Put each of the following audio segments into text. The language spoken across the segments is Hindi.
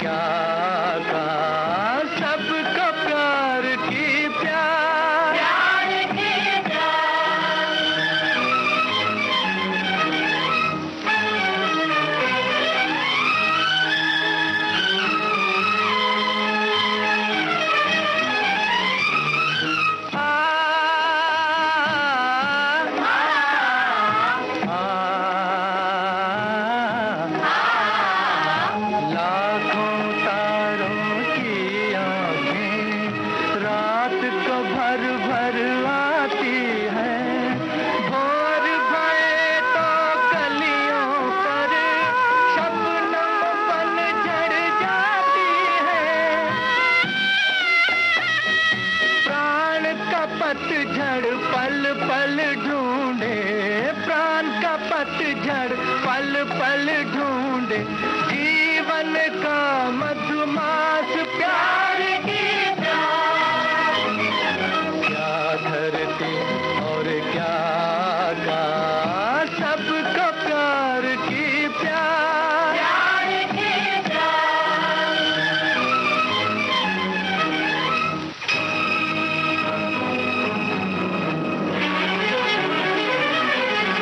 क्या कहा सबको प्यार की प्यार की प्यार। लाखों तारों की आँखें रात को भर भर आती हैं, भोर भये तो गलियों पर शबनम बन झड़ जाती है। प्राण का पतझड़ पल पल ढूंढे, प्राण का पतझड़ पल पल ढूंढे, जीवन का मधुमास प्यार की प्यार। क्या धरती और क्या आकाश सबको प्यार की प्यार की प्यार।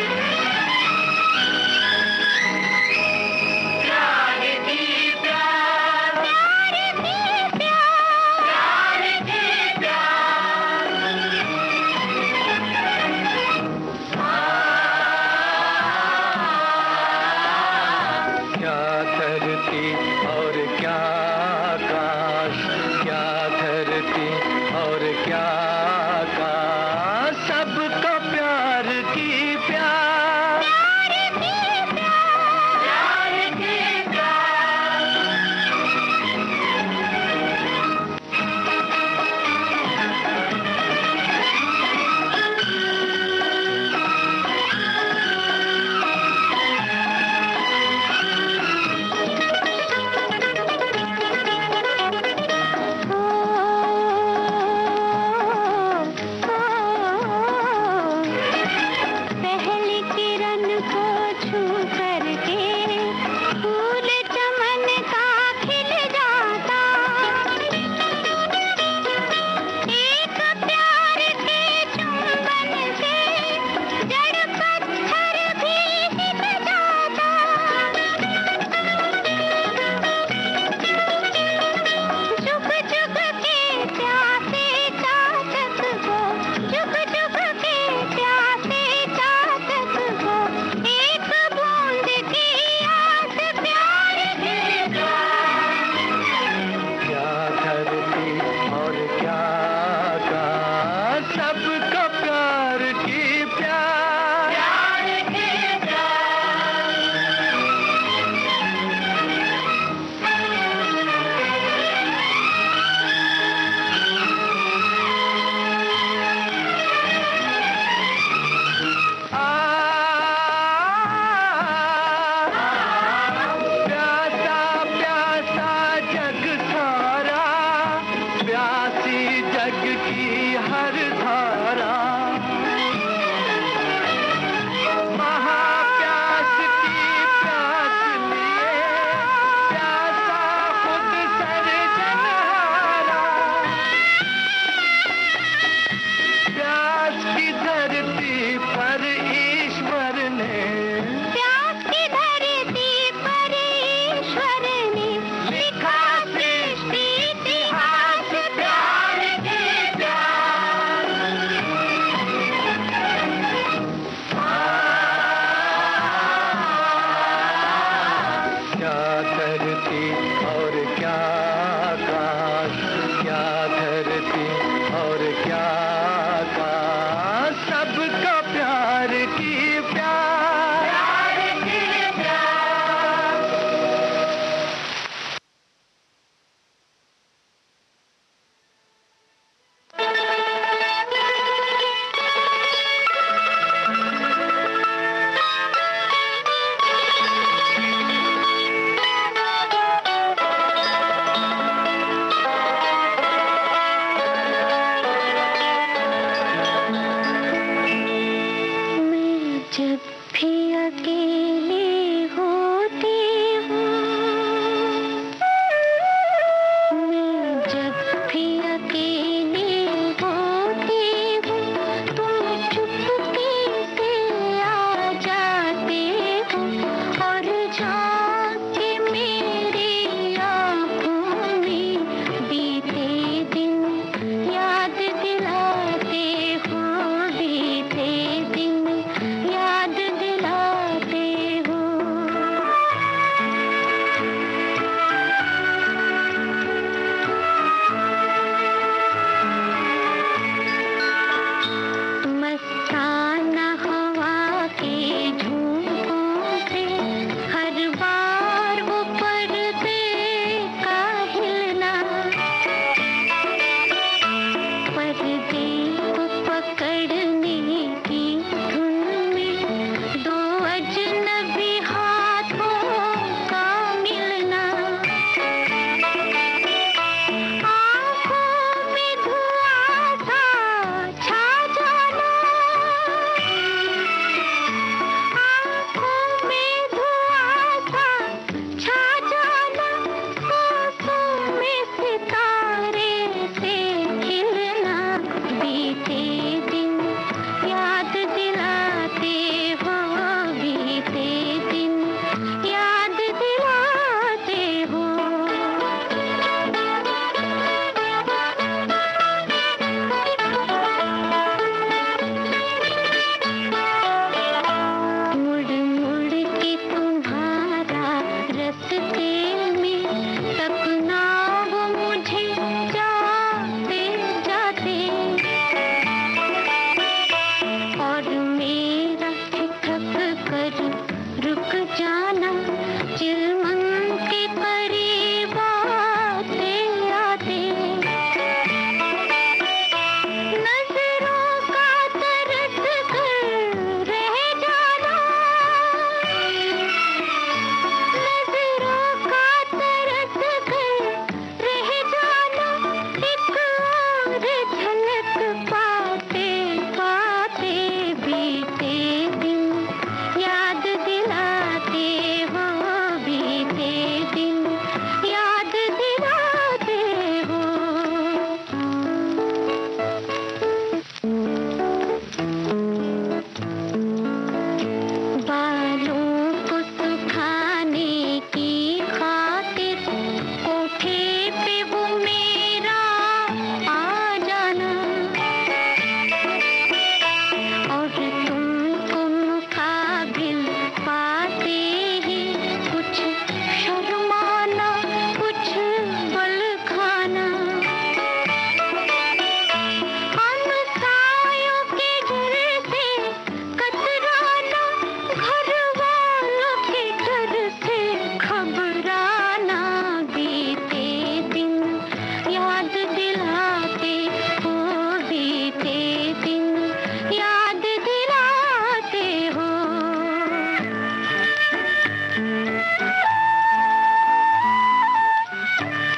प्यार की प्यार।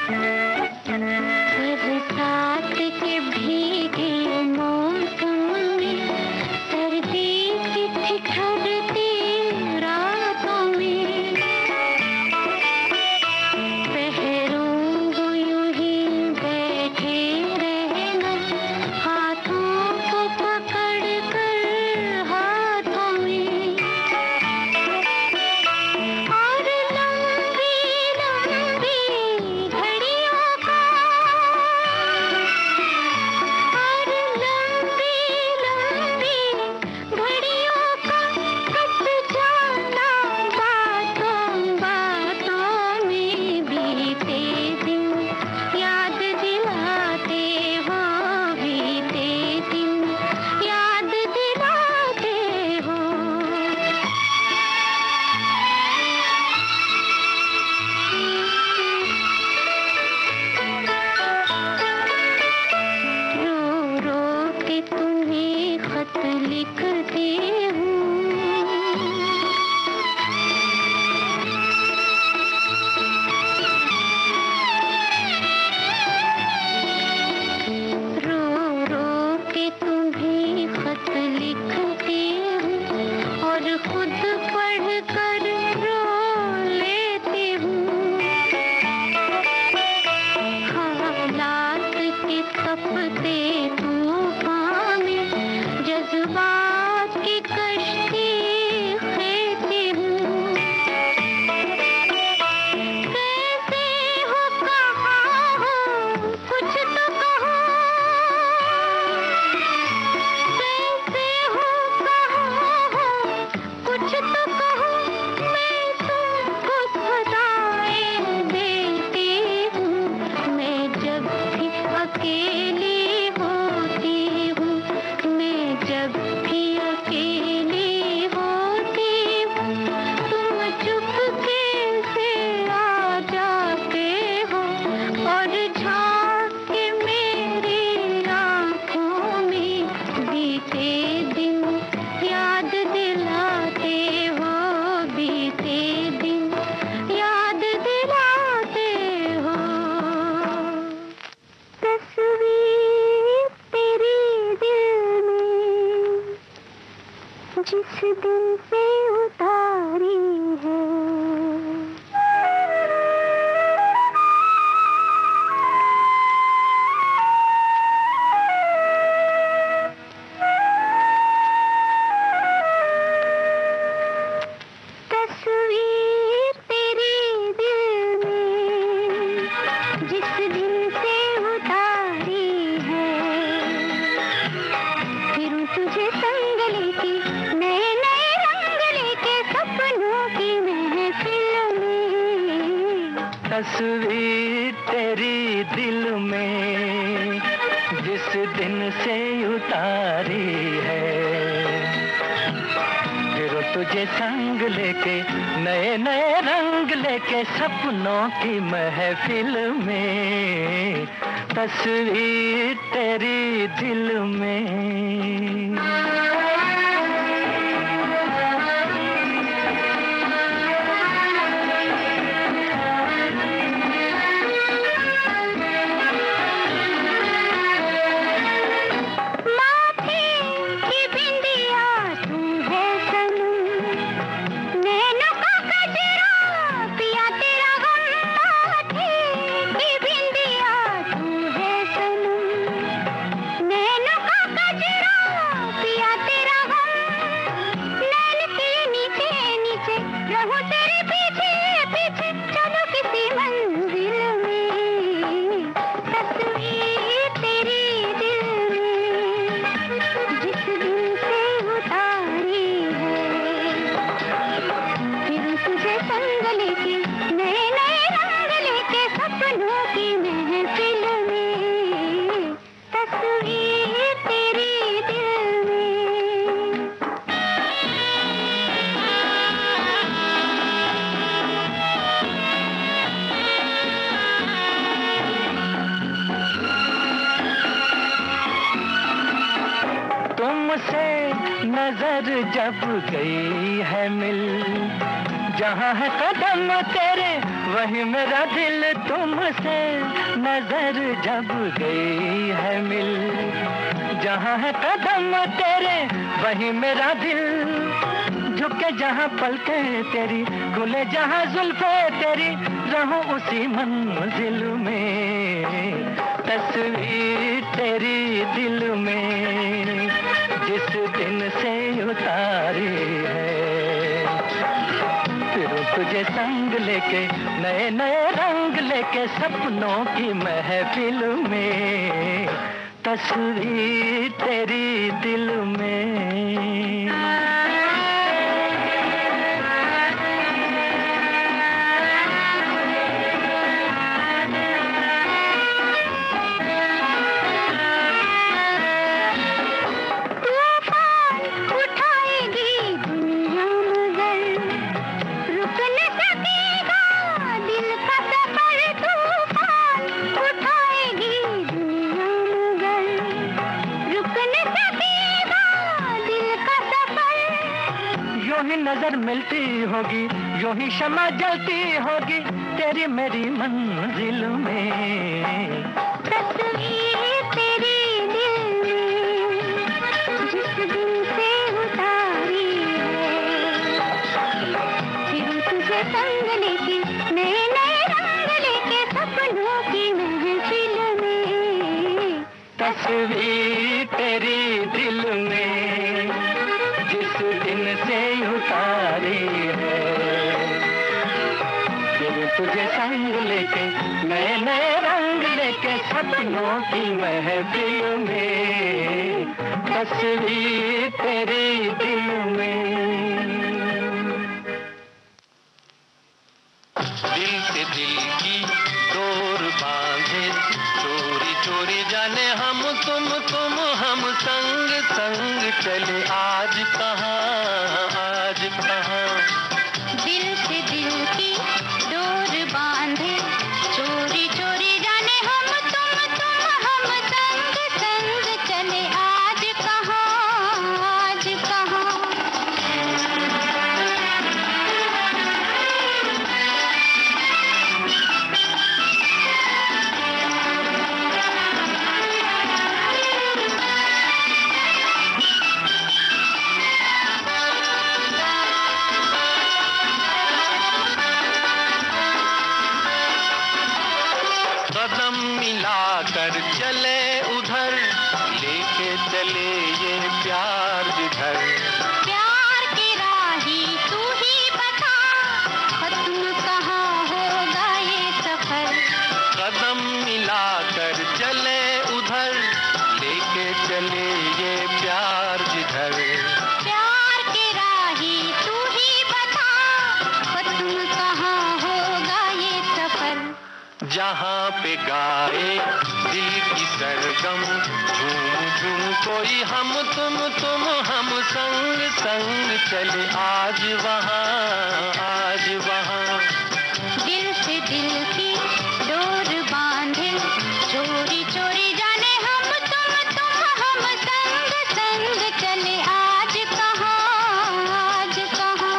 बरसात के भीगे मौसम में, सर्दी की ठिठुरती रातों में, पहरों को यूं ही बैठे रहना, हाथों को पकड़ कर हाथों में, और लंबी लंबी घड़ियों का, और लंबी लंबी घड़ियों का कट जाना, बातों बातों में बीते दिन याद दिलाते हो, बीते दिन याद दिलाते हो। रो रो के तुम्हें खत लिखती हूँ, रो रो के तुम्हें खत लिखती हूँ, और खुद पढ़ कर रो लेती हूँ। हालात के तपते तूफान में जज्बात की कश्ती खेती हूँ। कैसे हो, कहाँ हो, कुछ तो कहो, कैसे हो, कहाँ हो, कुछ तो कहो, मैं तुमको सदाएं देती हूँ। मैं जब भी अकेली होती हूँ, मैं जब भी अकेली होती हूँ, तुम चुपके से आ जाते हो, और झांक के मेरी आँखों में बीते दिन याद दिलाते हो, बीते दिन याद दिलाते हो। तस्वीर तेरी दिल में जिस दिन से उतारी है, तस्वीर तेरी दिल में जिस दिन से उतारी है, फिरूं तुझे संग लेके, नए नए रंग लेके, सपनों की महफिल में। तस्वीर तेरी दिल में जिस दिन से उतारी है, फिर तुझे संग लेके, नए नए रंग लेके, सपनों की महफिल में। तस्वीर तेरी दिल में। नजर जब गई है मिल, जहाँ है कदम तेरे वही मेरा दिल तुमसे नजर जब गई है मिल, जहाँ है कदम तेरे वही मेरा दिल, झुके जहाँ पलके तेरी, खुले जहाँ जुल्फे तेरी, रहूं उसी मंजिल में। तस्वीर तेरी दिल में जिस दिन से उतारी है, फिरूं तुझे संग लेके नए नए रंग लेके सपनों की महफिल में। तस्वीर तेरी दिल में। नजर मिलती होगी यूं ही शमा जलती होगी तेरी मेरी मंजिल में। तस्वीर तेरी दिल में जिस दिन से उतारी है, फिर तुझे संग लेके नए नए रंग लेके सपनों की महफिल में। तस्वीर तेरी दिल में जिस दिन से उतारी है, फिर तुझे संग लेके नए नए रंग लेके सपनों की महफिल में। तस्वीर तेरी दिल में। दिल से दिल की डोर बांधे चोरी चोरी जाने हम तुम हम संग संग चले आज कहाँ आज कहाँ। दिल से दिल की डोर बांधे चोरी चोरी जाने हम संग संग चले आज कहाँ आज कहाँ। कदम मिलाकर चले उधर लेके चले ये प्यार जिधर। प्यार की राही तू ही बता खत्म कहाँ होगा ये सफर। कदम मिलाकर चले उधर लेके चले ये प्यार जिधर। प्यार की राही तू ही बता खत्म कहाँ होगा ये सफर। जहाँ पे गाए दिल की सरगम झूम झूम कोई हम तुम हम संग संग चले आज वहाँ आज वहाँ। दिल से दिल की डोर बांधे चोरी चोरी जाने हम संग संग चले आज कहाँ आज कहाँ।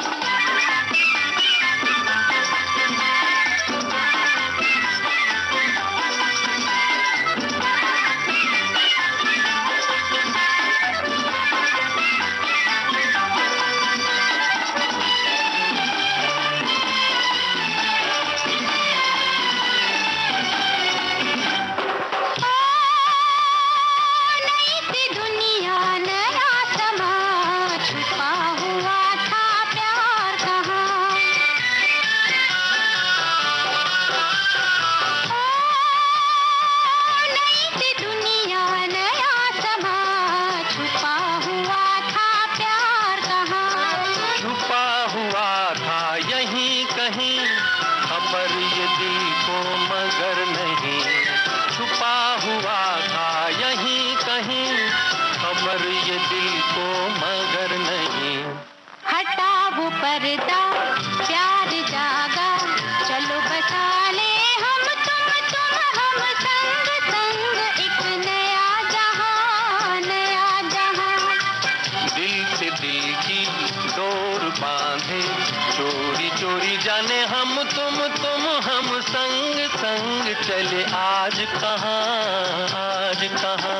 पर्दा प्यार जागा चलो बसा ले हम हम संग संग एक नया जहां दिल से दिल की डोर बांधे चोरी चोरी जाने हम तुम चले आज कहाँ, आज कहाँ।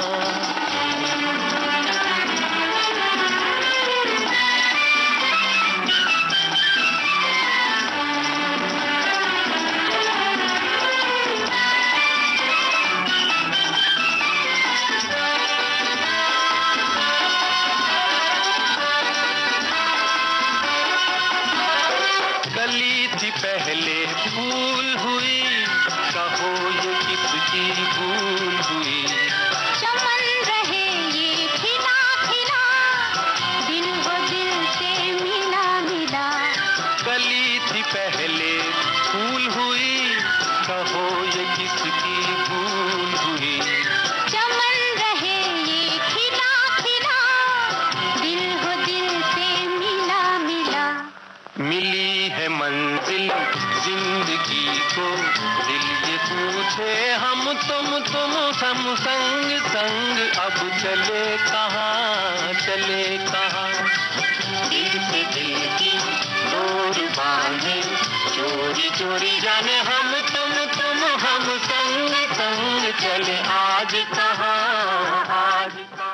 पहले फूल हुई, कहो ये किसकी भूल हुई। चमन रहे ये खिला खिला, दिल वो दिल से मिला मिला। कली थी पहले फूल हुई, कहो ये किसकी भूल हुई। चमन रहे ये खिला खिला, दिल वो दिल से मिला मिला। मिली है मंजिल जिंदगी को, दिल ये पूछे हम तुम हम संग संग, अब चले कहाँ, चले कहाँ। दिल से दिल की डोर बांधे, चोरी चोरी जाने हम तुम हम संग संग, चले आज कहाँ, आज कहाँ।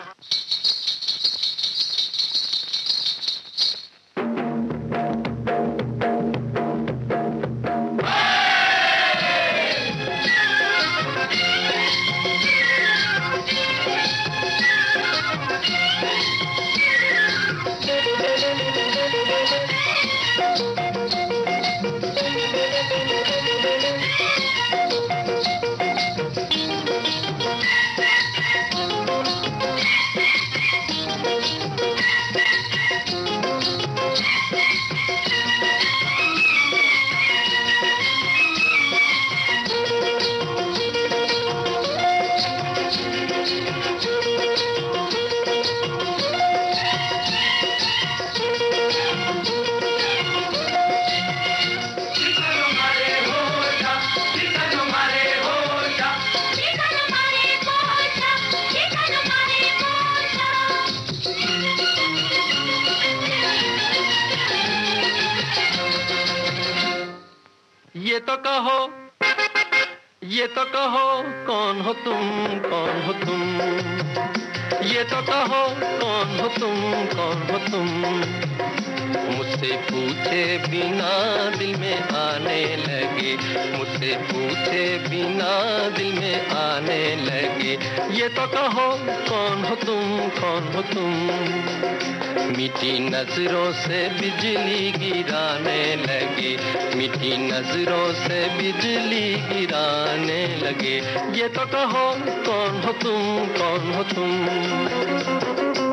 ये तो कहो, ये तो कहो कौन हो तुम, कौन हो तुम। ये तो कहो कौन हो तुम, कौन हो तुम। मुझसे पूछे बिना दिल में आने लगे, मुझसे पूछे बिना दिल में आने लगे। ये तो कहो कौन हो तुम, कौन हो तुम। मीठी नजरों से बिजली गिराने लगे, मीठी नजरों से बिजली गिराने लगे। ये तो कहो कौन हो तुम, कौन हो तुम।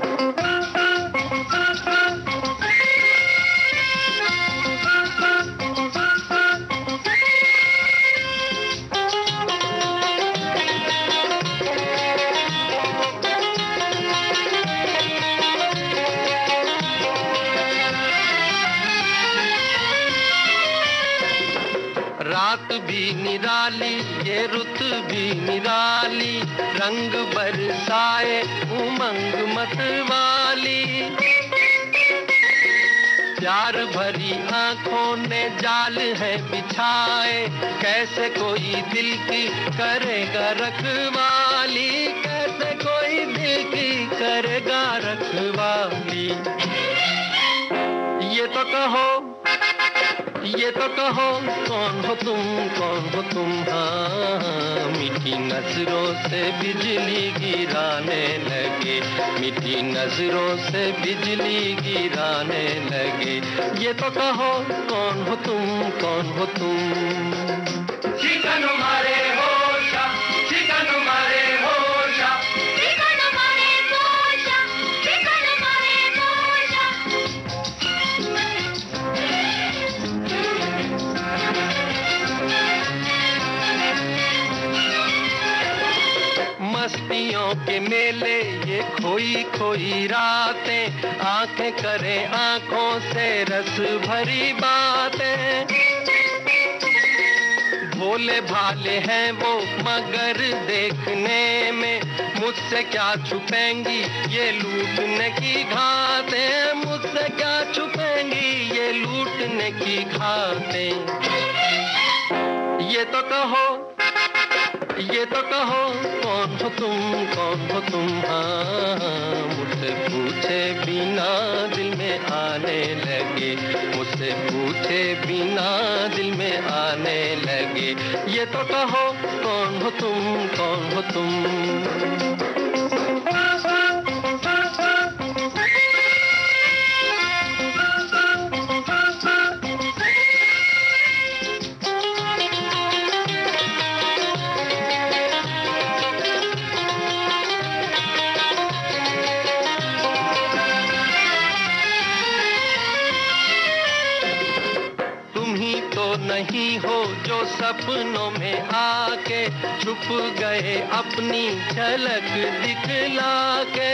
रात भी निराली, ये रुत भी निराली, रंग बरसाए उमंग मतवाली। प्यार भरी आंखों ने जाल है बिछाए, कैसे कोई दिल की करेगा रखवाली, कैसे कोई दिल की करेगा रखवाली। ये तो कहो, ये तो कहो कौन हो तुम, कौन हो तुम। हाँ, मीठी नजरों से बिजली गिराने लगे, मीठी नजरों से बिजली गिराने लगे। ये तो कहो कौन हो तुम, कौन हो तुम। चिकन मारे होशा, चिकन मारे होशा, चिकन मारे होशा, चिकन मारे होशा। मस्तियों के मेले ये खोई खोई रातें, आंखें करें आंखों से रस भरी बातें। भोले भाले हैं वो मगर देखने में, मुझसे क्या छुपेंगी ये लूटने की घातें, मुझसे क्या छुपेंगी ये लूटने की घातें। ये तो कहो, ये तो कहो कौन हो तुम, कौन हो तुम? हाँ, मुझसे पूछे बिना दिल में आने लगे, मुझसे पूछे बिना दिल में आने लगे। ये तो कहो कौन हो तुम, कौन हो तुम? नहीं हो जो सपनों में आके छुप गए अपनी झलक दिखला के।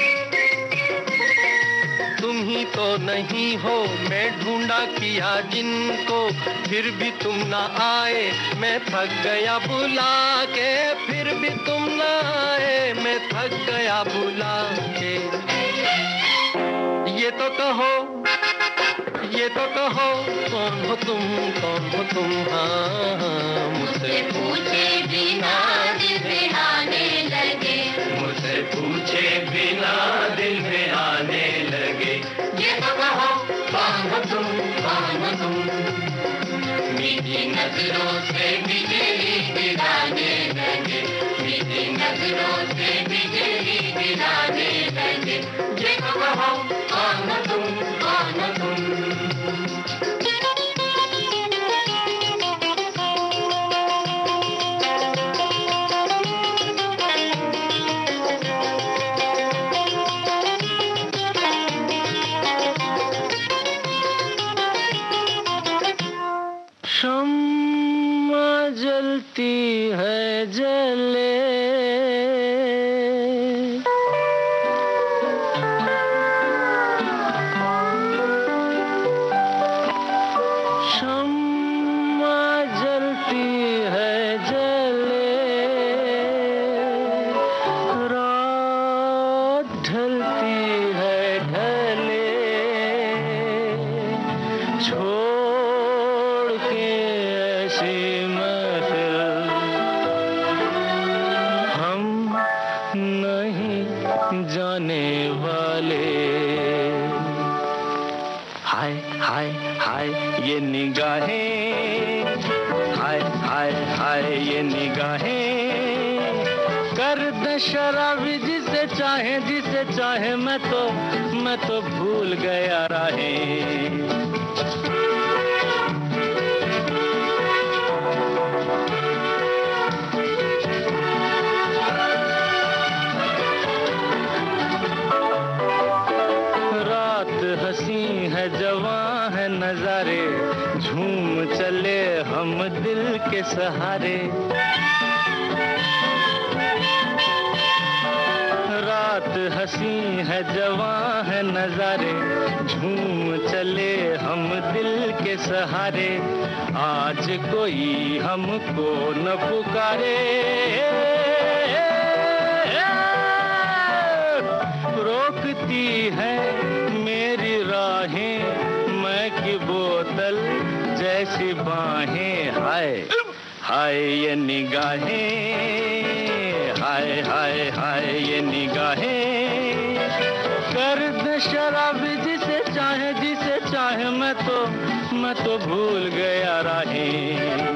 तुम ही तो नहीं हो मैं ढूंढा किया जिनको, फिर भी तुम ना आए मैं थक गया बुला के, फिर भी तुम ना आए मैं थक गया बुला के। ये तो कहो, ये तो कहो कौन हो तुम, कौन हो तुम? हाँ, मुझसे पूछे बिना दिल में आने लगे, मुझसे पूछे बिना दिल में आने लगे। ये तो कहो कौन हो तुम, कौन हो तुम? मीठी नजरों से बिजली गिराने लगे, मीठी नजरों से बिजली गिराने लगे। ये तो कहो कौन हो तुम, कौन हो तुम? शम्मा जलती है जले, शम्मा जलती है जले, रात ढलती है ढले, छोड़ के ऐसी महफिल हम नहीं जाने वाले। हाय हाय हाय ये निगाहें, हाय हाय हाय ये निगाहें, कर दे शराबी जिसे चाहे, जिसे चाहे। मैं तो भूल गया राहें। हंसी है जवां है नजारे, झूम चले हम दिल के सहारे। रात हंसी है जवां है नजारे, झूम चले हम दिल के सहारे। आज कोई हमको न पुकारे, रोकती है मेरी राहें मैं की बोतल जैसी बाहें। हाय हाय ये निगाहें, हाय हाय हाय ये निगाहें, कर दे शराबी जिसे चाहे, जिसे चाहे। मैं तो भूल गया राहें।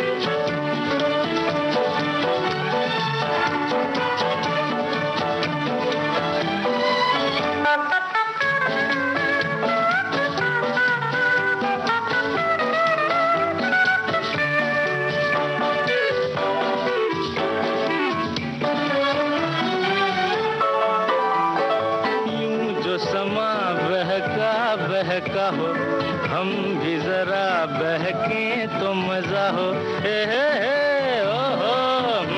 बहका हो हम भी जरा बहके तो मजा हो। हे ओ हो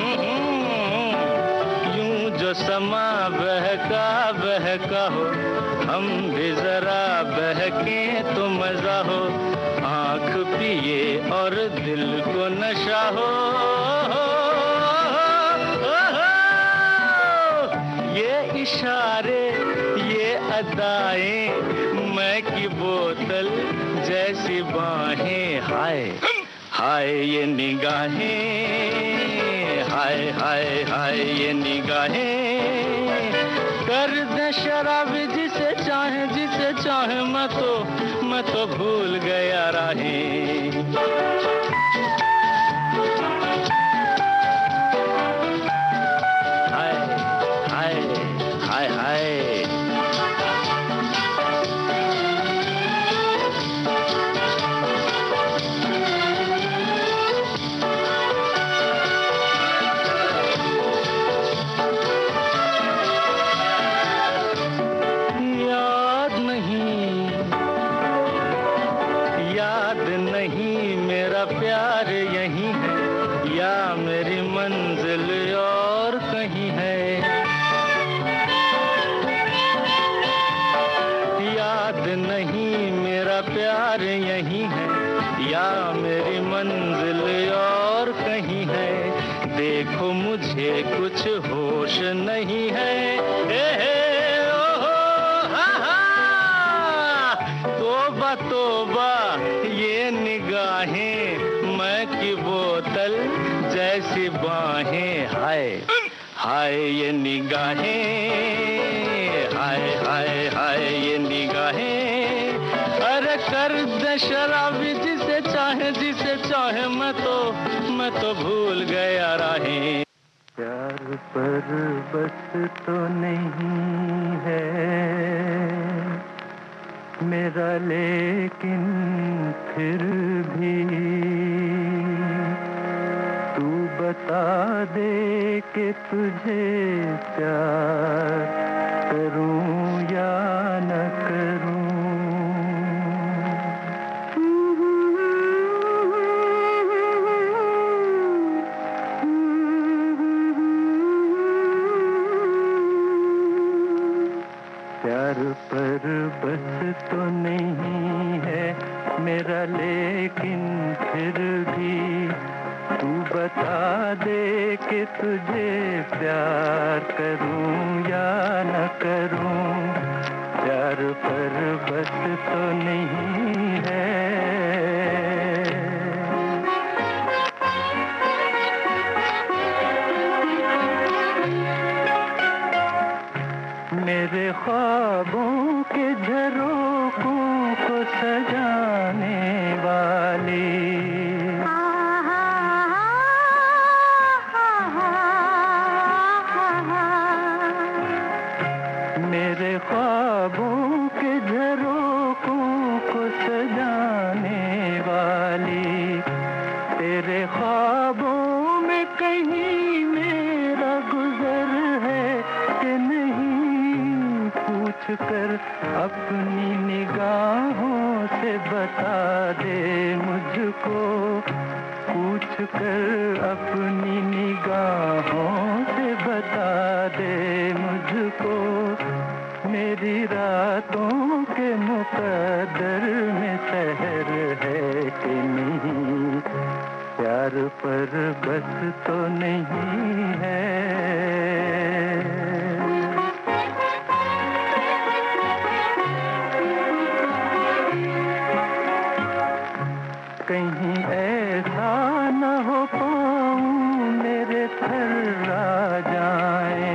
यूं जो समा बहका हो हम भी जरा बहके तो मजा हो। आँख पिए और दिल को नशा हो। ये इशारे ये अदाएं मैं की बोतल जैसी बाहें। हाय हाय ये निगाहें, हाय हाय ये निगाहें कर दे शराबी जिसे चाहे मैं तो भूल गया राहें। हाय हाय हाय हाय मेरा प्यार यहीं है या मेरी मंजिल और कहीं है। याद नहीं मेरा प्यार यहीं है या मेरी मंजिल और कहीं है। देखो मुझे कुछ होश नहीं है। तौबा तौबा ये निगाहें मैं की बोतल जैसी बाहें। हाय हाय ये निगाहें हाय हाय हाय ये निगाहें अरे कर दे शराबी जिसे चाहे मैं तो भूल गया राहें। प्यार पर बस तो नहीं है मेरा लेकिन फिर भी तू बता दे कि तुझे प्यार करूं या न करूं। प्यार पर बस तो नहीं है मेरा लेकिन फिर भी तू बता दे कि तुझे प्यार करूं या न करूं। प्यार पर बस तो नहीं है। मेरे ख्वाबों के झरोखों को सजाने वाली मेरे ख्वाबों के झरोखों को सजाने वाली तेरे ख्वाबों में कहीं मेरा गुजर है कि नहीं पूछ कर अपनी निगाहों से बता दे मुझको। पूछ कर अपनी निगाहों से बता दे मुझको। मेरी रातों के मुकद्दर में सहर है कि नहीं। प्यार पर बस तो नहीं है। कहीं ऐसा न हो पाऊं मेरे थर्रा जाए।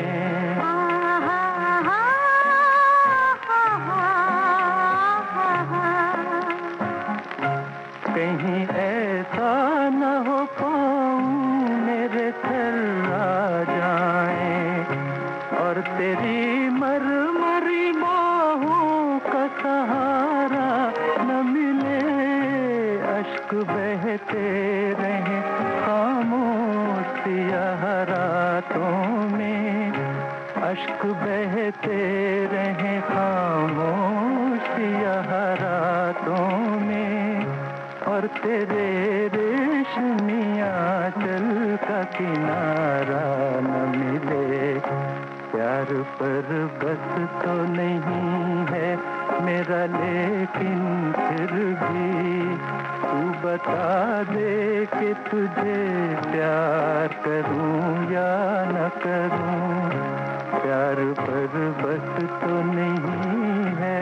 कहीं ऐसा न हो पाऊं मेरे थर्रा जाए और तेरी मरमरी बाहों का सहारा न मिले। अश्क बहते रहे खामोश सियाह रातों में। अश्क बहते रहे खामोश सियाह रातों में और तेरे रेशमिया चल का किनारा न मिले। प्यार पर बस तो नहीं है मेरा लेकिन फिर भी तू बता दे कि तुझे प्यार करूं या न करूं। प्यार पर बस तो नहीं है।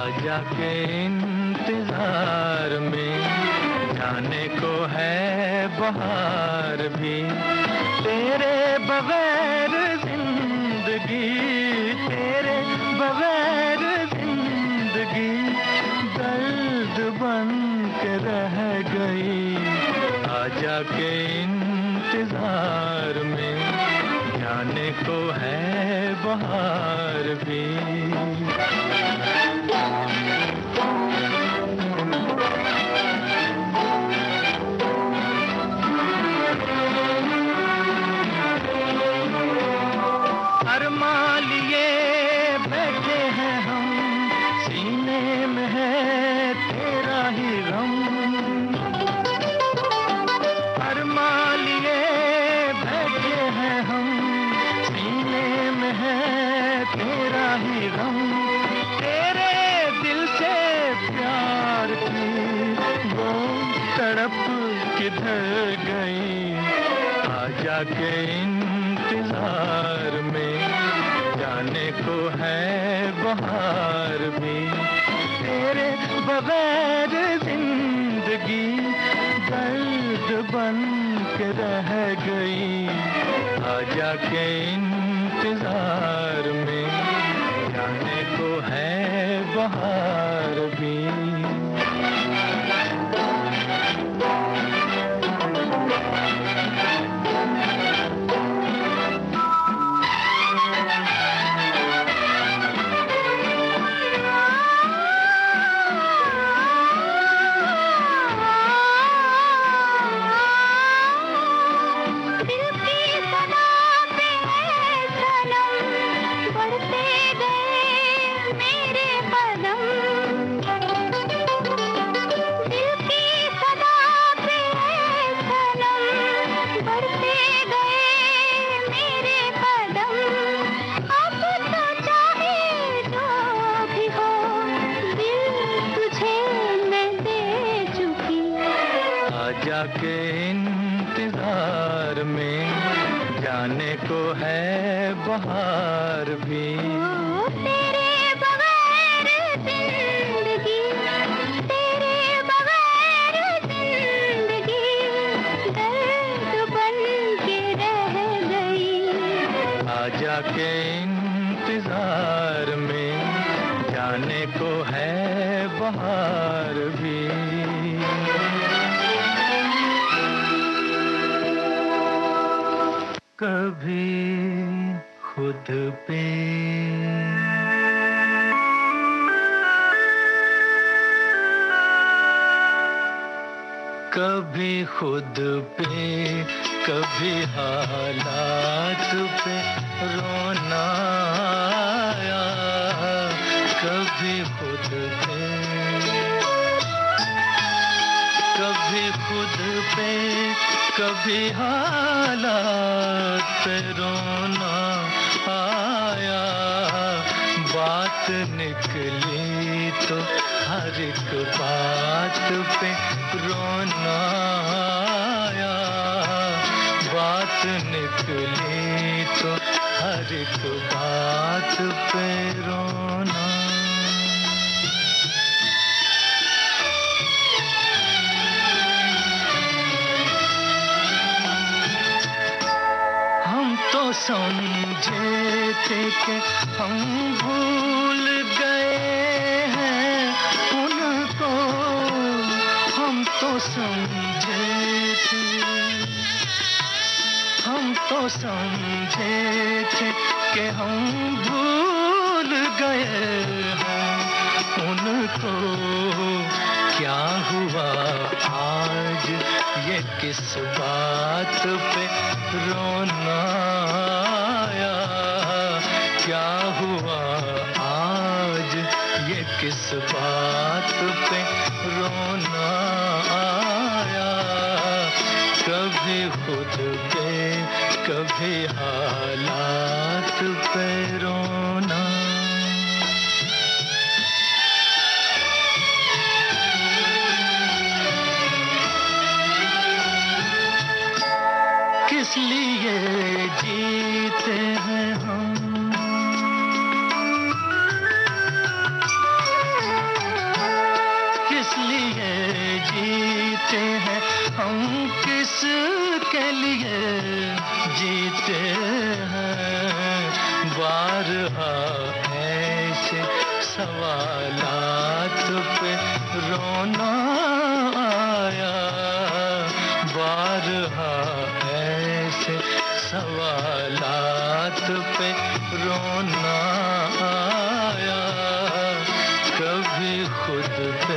आजा के इंतजार में, जाने को है बहार भी, तेरे बगैर जिंदगी, तेरे बगैर जिंदगी दर्द बन के रह गई। आजा के इंतजार में, जाने को है बहार भी। अरमा लिए बैठे हैं हम, सीने में है तेरा ही गम। अरमा लिए बैठे हैं हम, सीने में है तेरा ही गम। तेरे दिल से प्यार की वो तड़प किधर गई। आजा के इंतजार में, जाने को है बहार भी, तेरे बगैर जिंदगी दर्द बन के रह गई। आजा के इंतजार में, जाने को है बहार भी। आजा के इंतजार में, जाने को है बहार भी। तेरे बगैर जिंदगी, तेरे बगैर जिंदगी दर्द बन के रह गई। आजा के इंतजार में, जाने को है बहार भी। कभी खुद पे कभी खुद पे, कभी हालात पे रोना आया। कभी खुद पे, कभी खुद पे, कभी हालात पे रोना आया। बात निकली तो हर एक बात पे रोना आया। बात निकली तो हर एक बात पे रोना। तो समझे थे कि हम भूल गए हैं उनको। हम तो समझे थे, हम तो समझे थे कि हम भूल गए हैं उनको। क्या हुआ आज ये किस बात पे रोना आया। क्या हुआ आज ये किस बात पे रोना आया। कभी खुद पे, कभी हालात पे रोना। किस लिए जीते हैं हम, होते हैं बारहा ऐसे सवालात पे रोना आया, बारहा ऐसे सवालात पे रोना आया, कभी खुद पे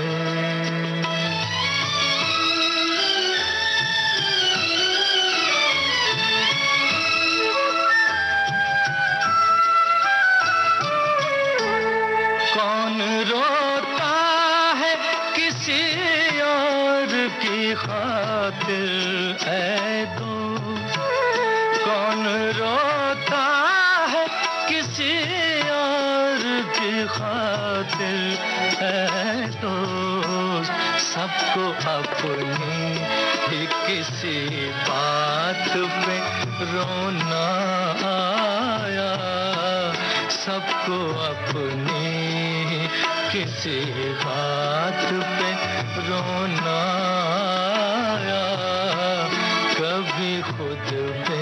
कौन रोता है किसी और की खातिर ऐ दोस्त, कौन रोता है किसी और की खातिर ऐ दोस्त, सबको अपनी ही किसी बात पे रोना आया, सबको अपनी किसी बात पे रोना आया, कभी खुद पे,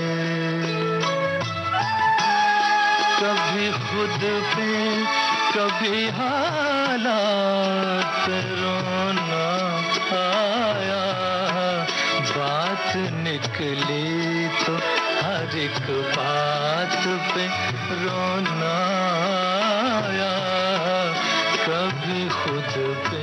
कभी खुद पे, कभी हालात पे रोना आया, बात निकली तो हर एक बात पे रोना आया, कभी खुद पे।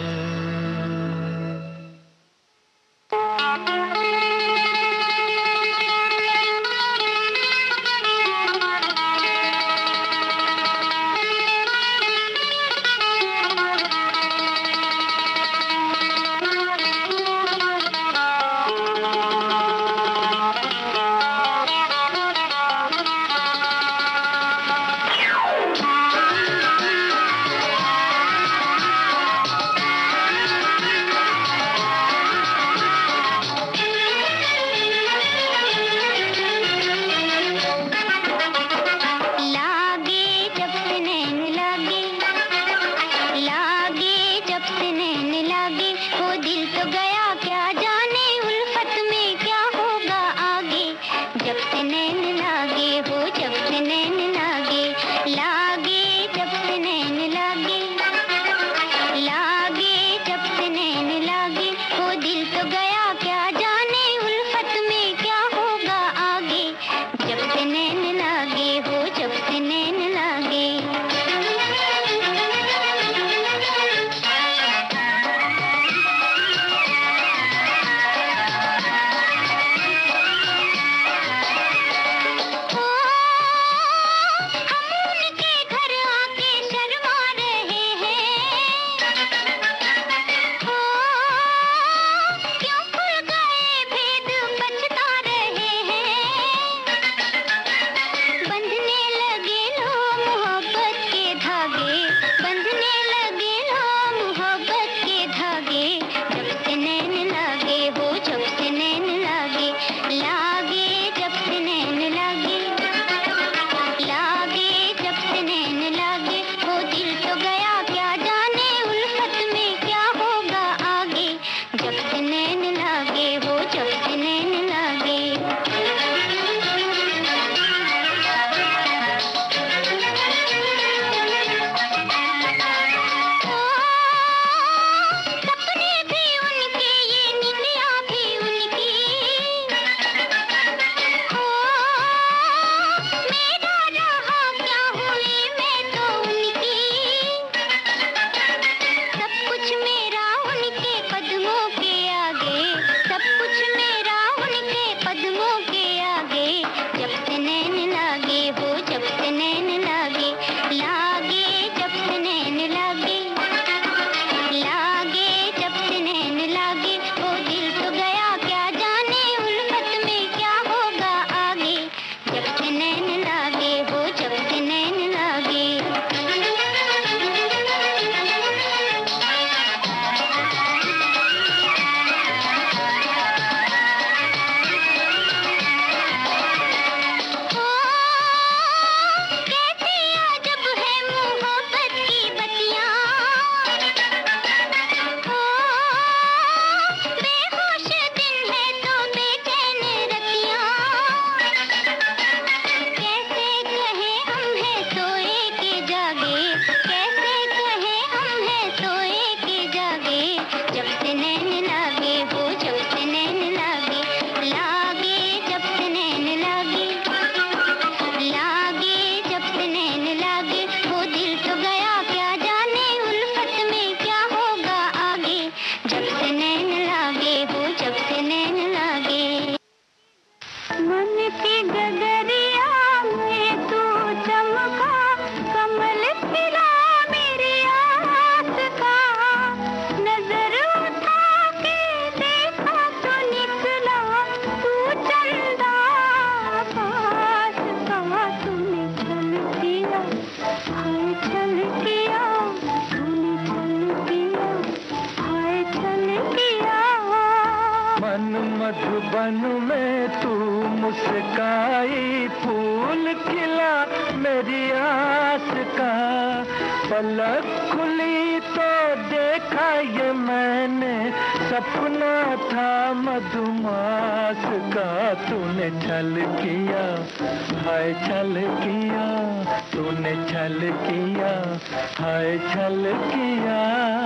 बचपन में तू मुस्काई, फूल खिला मेरी आस का। पलक खुली तो देखा ये मैंने, सपना था मधुमास का। तूने छल किया, हाय छल किया, तूने छल किया, हाय छल किया।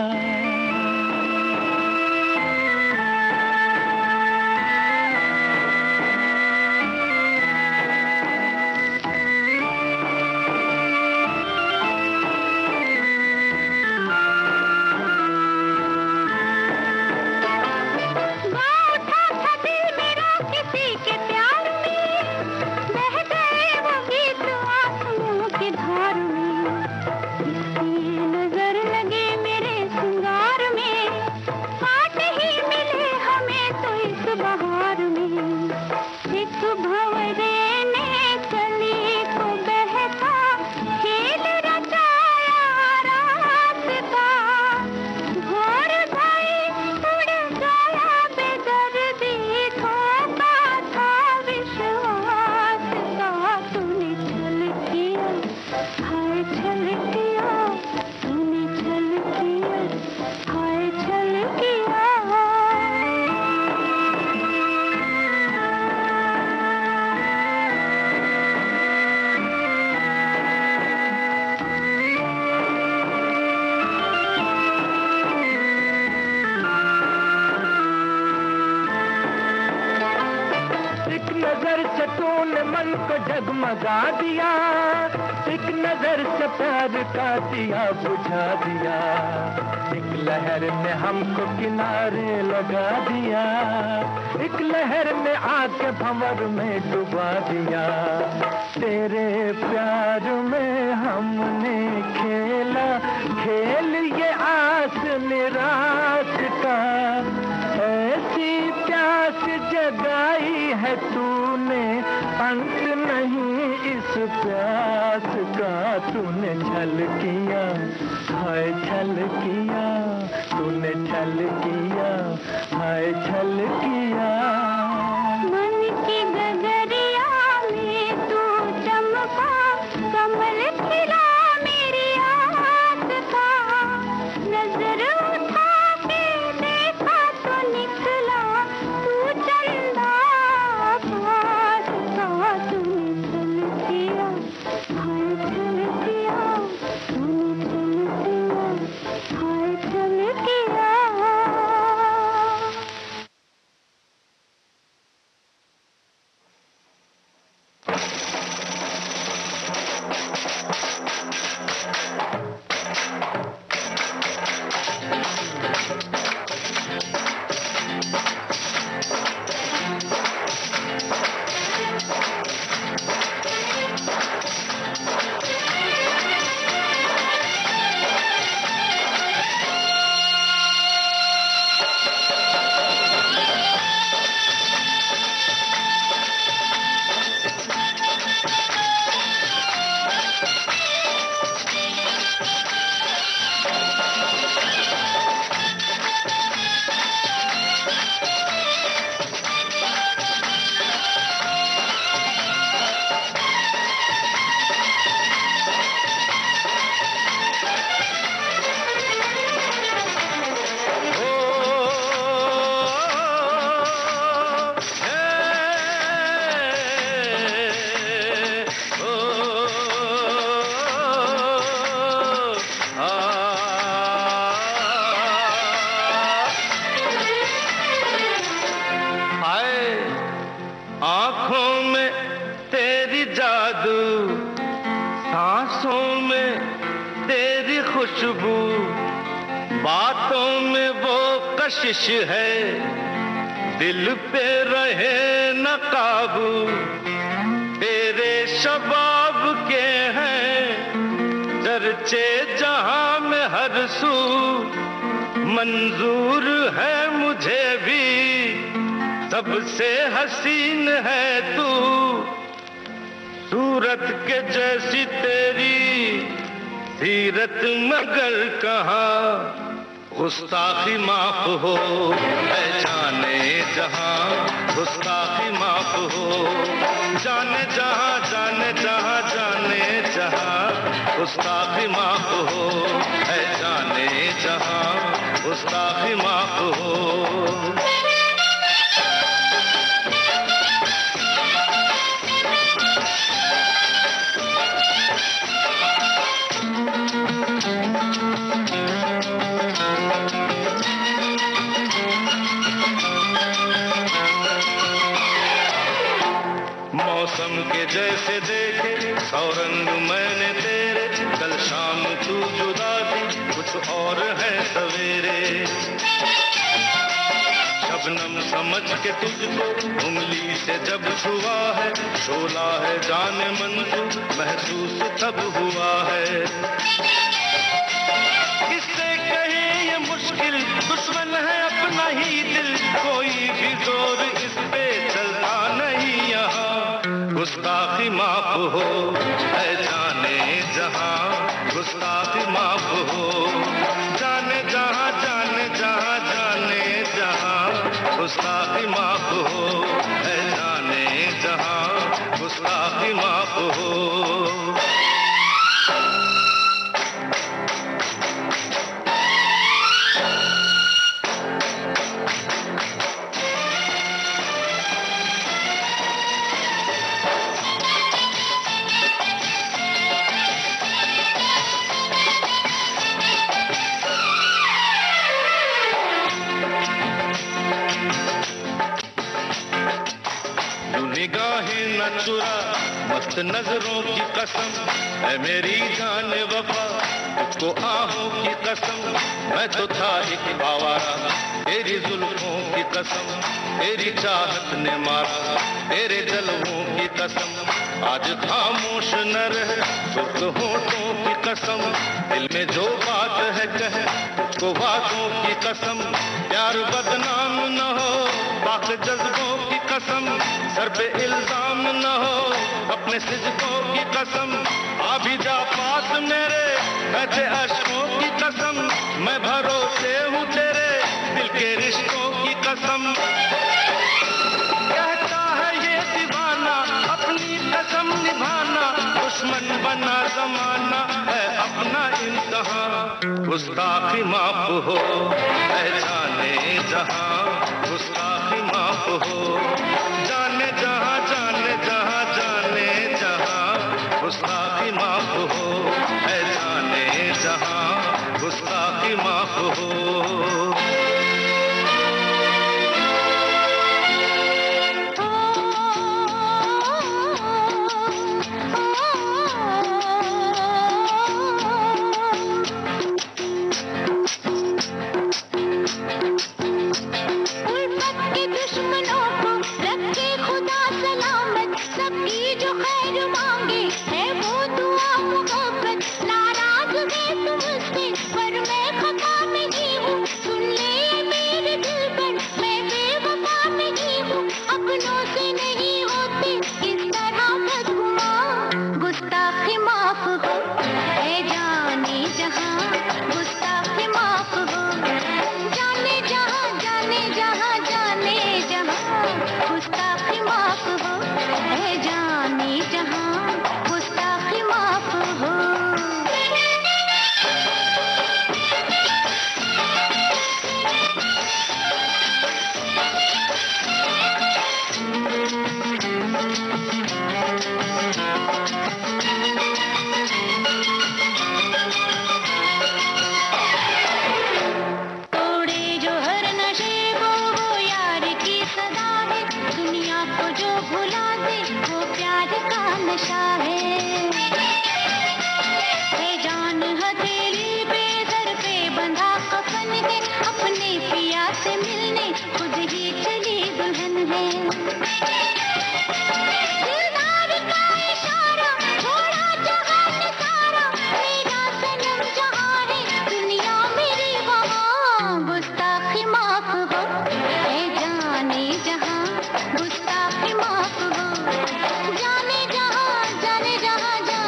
जगमगा दिया, एक नजर से प्यार का दिया बुझा दिया। एक लहर ने हमको किनारे लगा दिया, एक लहर ने आके भंवर में डुबा दिया। तेरे प्यार में हमने खेला खेल ये आस निराश का। ऐसी प्यास जगाई है तूने, अंत नहीं इस प्यास का। तूने छल किया, हाय छल किया, तूने छल किया, हाय छल किया। मन की गगरिया में तू चमका, कमल खिला मेरी आस का। नजर उठा के देखा तो निकला तू चंदा आकाश का। तूने छल किया, हाय छल किया, तूने छल किया, हाय छल किया। आँखों में तेरी जादू, सांसों में तेरी खुशबू, बातों में वो कशिश है, दिल पे रहे न काबू। तेरे शबाब के हैं चर्चे जहां में हर सू, मंजूर है मुझे भी सबसे हसीन है तू। सूरत के जैसी तेरी सीरत मगर कहाँ, गुस्ताखी माफ हो है जाने जहां, गुस्ताखी माफ हो जाने जहां, जाने जहां, जाने जहां, गुस्ताखी माफ हो है जाने जहां, गुस्ताखी माफ हो। मौसम के जैसे देखे सौ रंग मैंने तेरे, कल शाम तू जुदा थी कुछ और है सवेरे। शबनम समझ के तुझको उंगली से जब छुआ है, शोला है जाने मन को महसूस तब हुआ है। किससे कहे ये मुश्किल दुश्मन है अपना ही दिल, कोई भी जोर इस पे चलता नहीं यहाँ। गुस्ताखी माफ हो है जाने जहां, गुस्ताखी माफ हो जाने जहां, जाने जहां, जाने जहां, गुस्ताखी माफ हो है जाने जहां, गुस्ताखी माफ हो। निगाहें न चुरा मस्त नजरों की कसम, है मेरी जान वफा तुझको आहों की कसम। मैं तो था एक आवारा तेरी जुल्फों की कसम, तेरी चाहत ने मारा तेरे जलवों की कसम। आज खामोश न रहे सुर्ख होठों की कसम, दिल में जो बात है कहे तुझको बातों की कसम। प्यार बदनाम न हो पाक जज्बों की कसम, सर पे इल्जाम न हो अपने सिजदों की कसम। आ भी जा पास मेरे बहते अश्कों की कसम, मैं भरोसे हूँ तेरे दिल के रिश्तों की कसम। कहता है ये दीवाना अपनी कसम निभाना, दुश्मन बना जमाना है अपना इम्तिहान। गुस्ताखी माफ हो है जाने जहां, गुस्ताखी माफ हो जाने जहां, जाने जहां, जाने जहां, गुस्ताखी माफ हो है जाने जहां, गुस्ताखी माफ हो।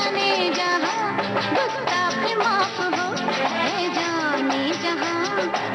गुस्ताखी माफ हो है जाने जहां।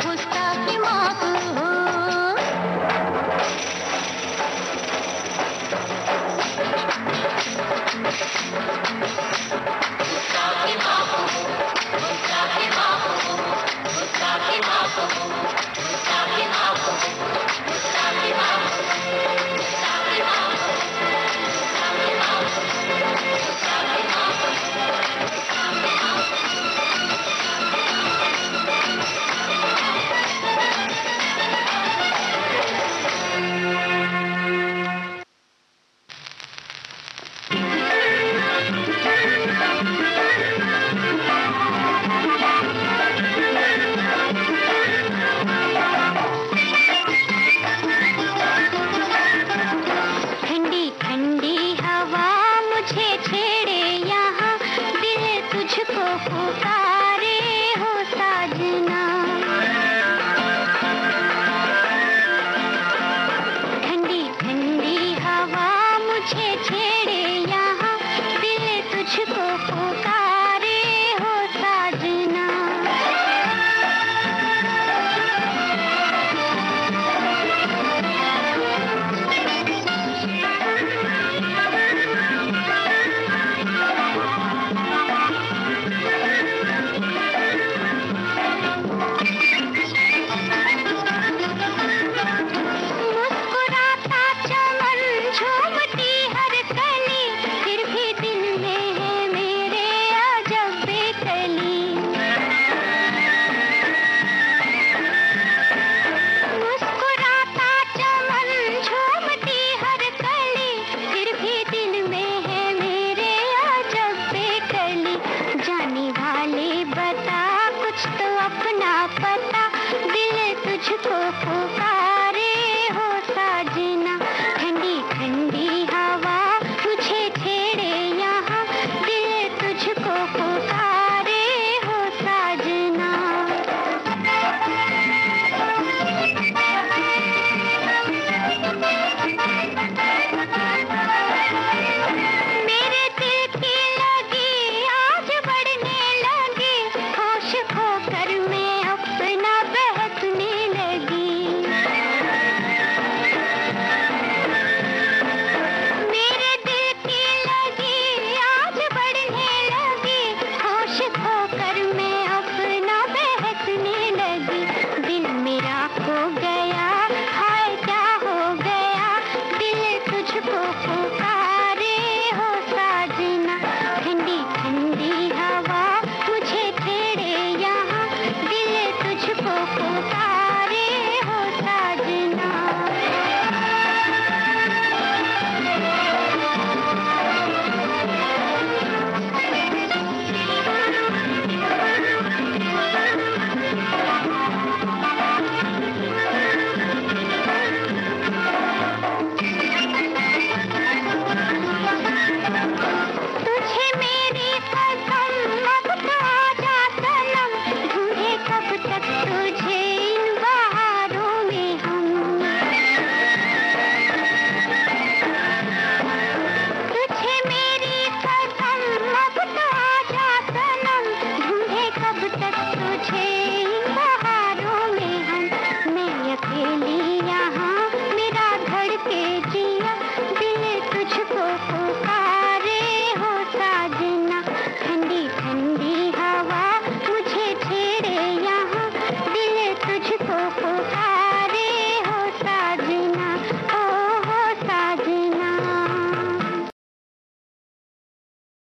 अकेली यहाँ मेरा धड़के जिया